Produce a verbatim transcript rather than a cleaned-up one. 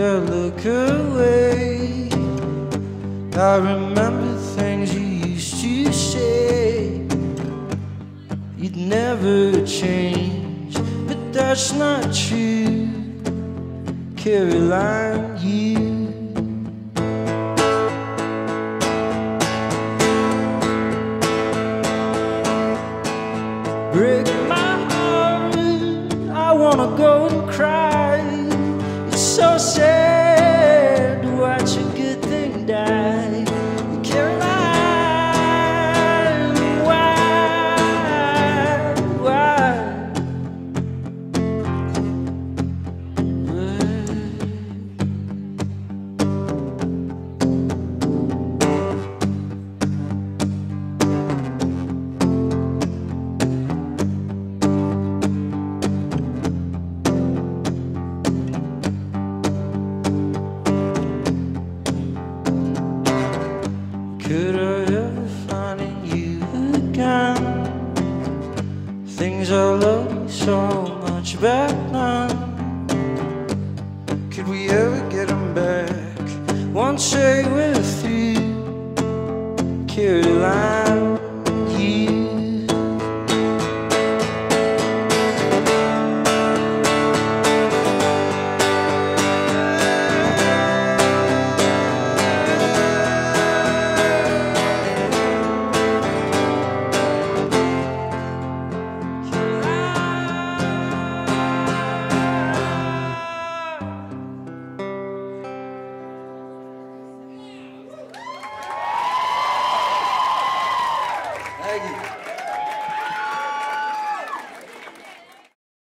the look away. I remember things you used to say. You'd never change, but that's not true, Caroline, you. Break my heart, I wanna go and cry. It's so sad to watch a good thing die. Caroline, why, why? Could I ever find in you again things I loved so much back then? Could we ever get them back? One day we're through, Caroline.